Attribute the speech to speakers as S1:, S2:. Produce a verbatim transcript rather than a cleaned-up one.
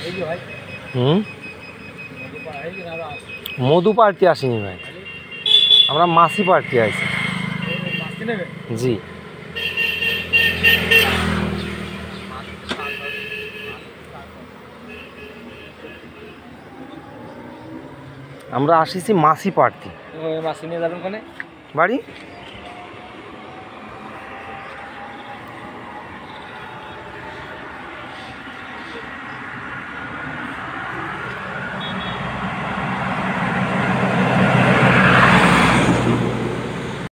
S1: হুম মধু party আসেনি ভাই, আমরা মাসি পার্টি আছি। জি আমরা আসিছি মাসি পার্টি।
S2: মাসি নিয়ে যাবেন কোনে
S1: বাড়ি